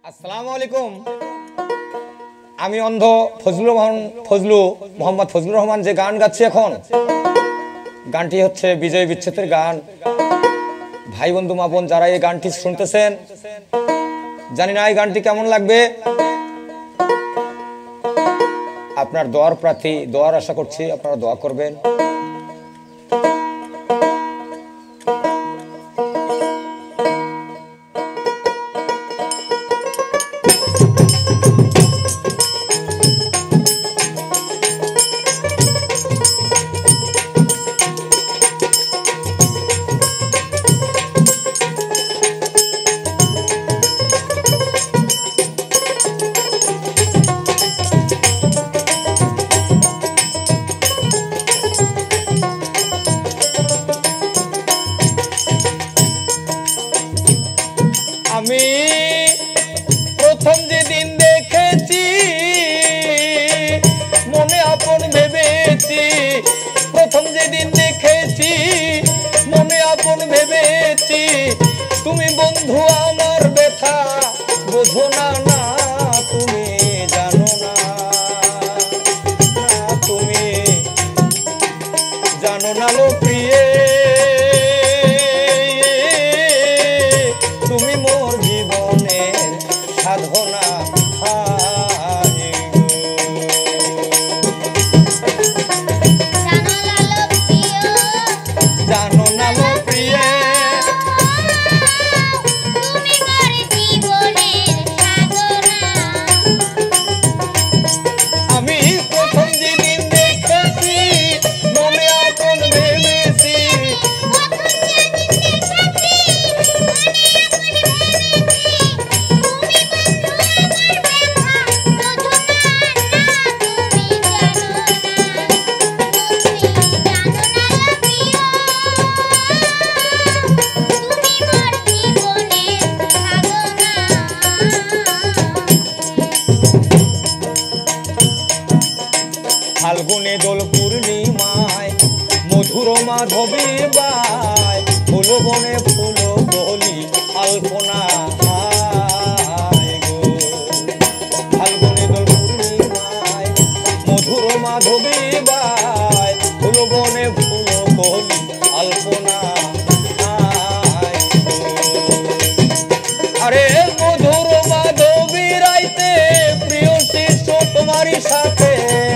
আসসালামু আলাইকুম। আমি অন্ধ মোহাম্মদ ফজলুর রহমান যে গান গাচ্ছি এখন, গানটি হচ্ছে বিজয় বিচ্ছেদের গান। ভাই বন্ধু মা বোন যারা এই গানটি শুনতেছেন, জানি না এই গানটি কেমন লাগবে। আপনার দোয়ার প্রার্থী, দোয়ার আশা করছি আপনারা দোয়া করবেন। আমি প্রথম যেদিন দেখেছি মনে আপন ভেবেছি, প্রথম যেদিন দেখেছি মনে আপন ভেবেছি, তুমি বন্ধু আমার ব্যথা বোঝো না, না তুমি জানো না, তুমি জানো না লো প্রিয়ে, তুমি মোর জীবনের সাধনা। জানো না লো প্রিয়ে, আমি প্রথম যেদিন দেখেছি মনে আপন ভেবেছি, ফাল্গুনে দোল পূর্ণিমায় মধুর মাধবী বাই, ফুল বনে ফুল বলি আলপনা। ফাল্গুনে দোল পূর্ণিমায় মধুর মাধবী বাই, ফুল বনে ফুল বলি আলপনা। আরে মধুর মাধবী রাইতে প্রিয় শিষ্য তোমারই সাথে,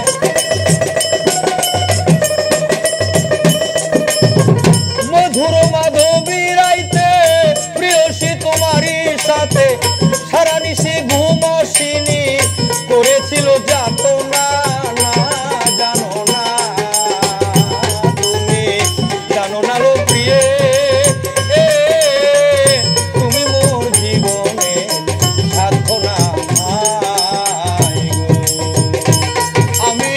মধুর মাধবী রাইতে প্রিয়সী তোমারই সাথে, সারা নিশি ঘুম আসেনি করেছিল যাতনা। না জানো না, তুমি জানো না লো প্রিয়ে, তুমি মোর জীবনে সাধনা। আমি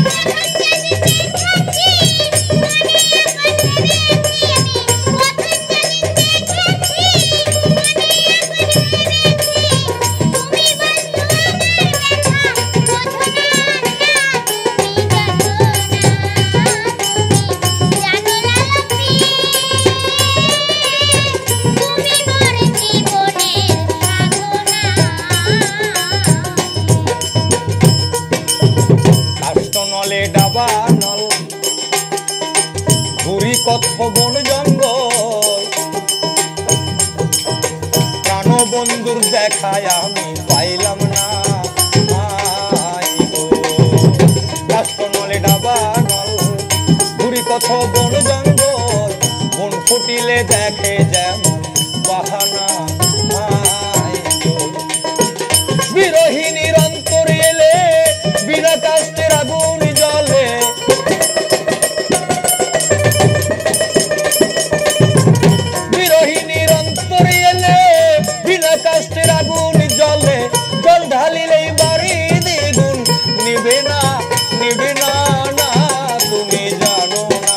নলে ডাবা নল ঘুরি কথ বন জঙ্গল, প্রাণ বন্ধুর দেখায় আমি পাইলাম না। নলে ডাবা নল ঘুরি কথ বন জঙ্গল, মন ফুটিলে দেখে যেমন বাহানা। বিরোহিনীর অন্তর এলে বিনা কাষ্টের আগুন জ্বলে, বিরোহিনীর অন্তর এলে বিনা কাষ্টের আগুন জ্বলে, জল ঢালিলেই বাড়ি দ্বিগুণ নিবে না, নিবে না, না তুমি জানো না।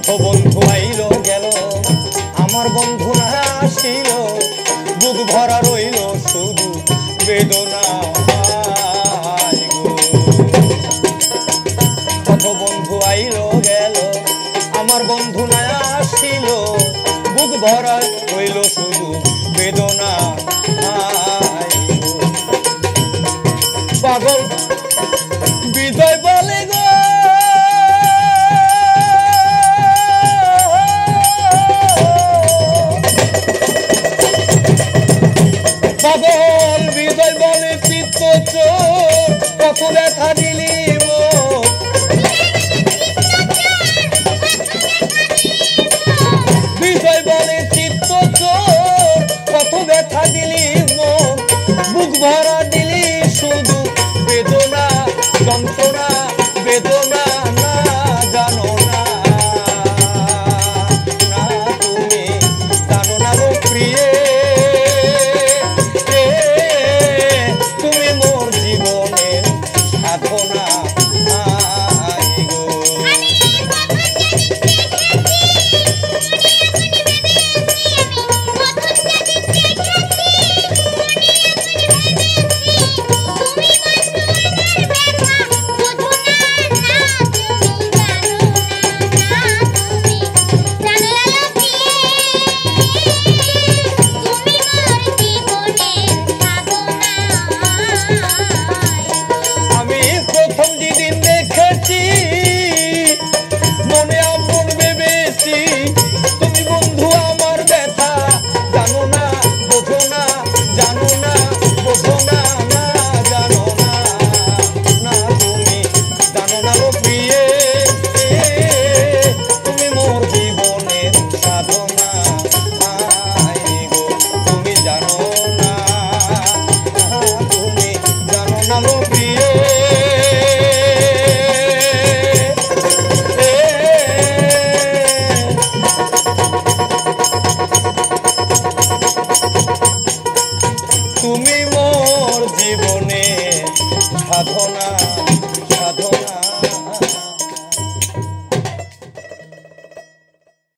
কত বন্ধু আইল গেল আমার বন্ধু না আসিল বুক ভরা রইল শুধু বেদনা কত বন্ধু আইল গেল আমার বন্ধু না আসিল বুক ভরা রইল শুধু বেদনা পাগল বিজয় বলে গো পাগল বিজয় বলে চিত্ত চোর কত ব্যথা দিলি বিজয় বলে চিত্ত চোর কত ব্যথা দিলি বুক ভরা দিলি শুধু বেদনা যন্ত্রণা বেদনা না জানো না তুমি জানো না গো প্রিয়ে তুমি মোর জীবনের সাধনা জানো